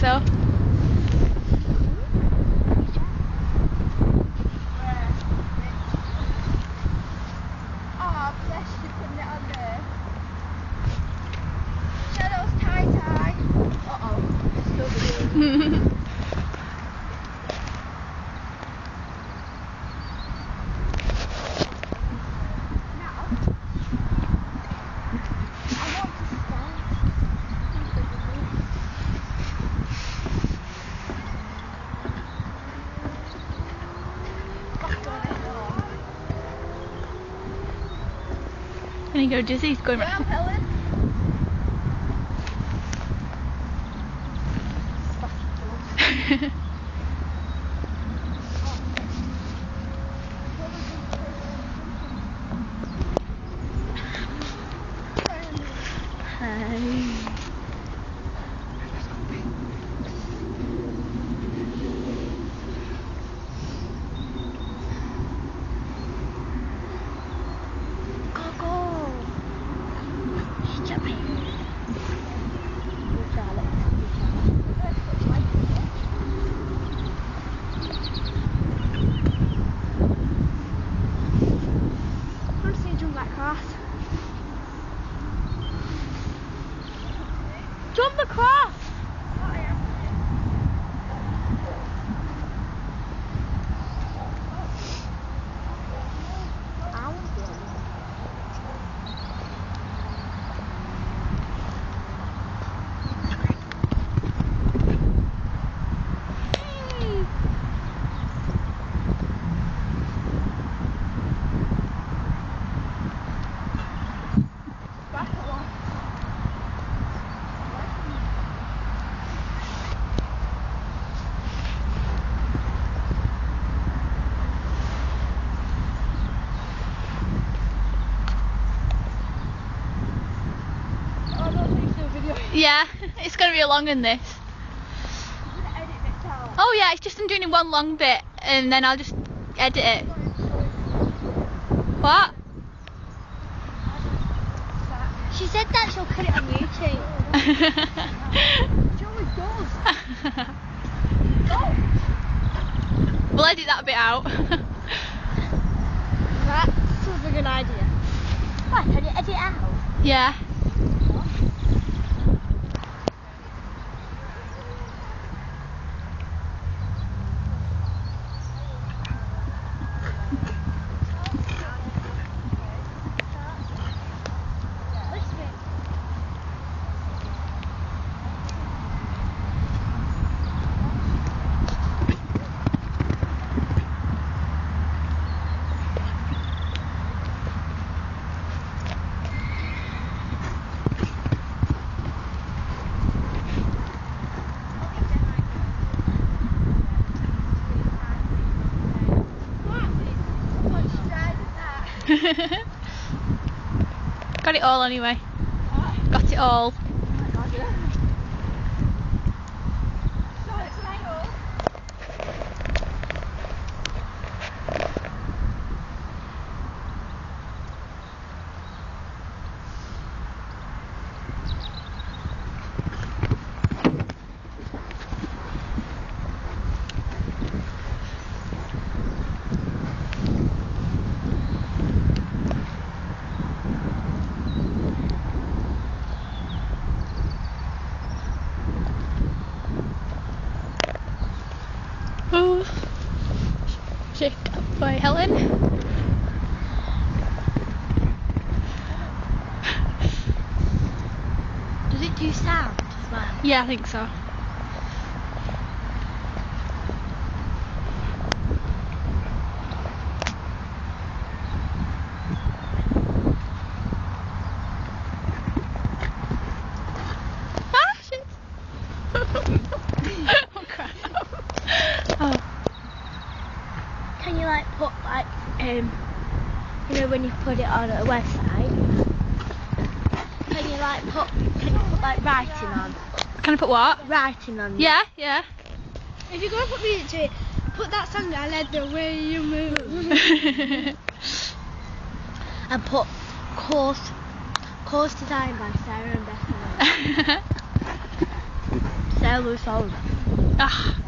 so. Oh, bless you, putting it on there. Shadow's tie-tie. Uh-oh. Gonna go dizzy, he's going Well, right. Helen. Jump across! Yeah, it's going to be a long one this. Oh yeah, it's just I'm doing one long bit and then I'll just edit it. What? She said that she'll put it on YouTube. She always does. We'll edit that bit out. That sounds like an idea. What, can you edit it out? Yeah. Got it all anyway. Got it all. Oh, check up by Helen. Does it do sound as well? Yeah, I think so. Ah, shit. Oh crap. Oh. Can you like put like you know when you put it on a website? Can you put like writing on? Can I put what? Writing on. Yeah, yeah. If you're gonna put music to it, put that song I led the way you move. And put course design by Sarah and Bethany. hair loose all of it. Ah.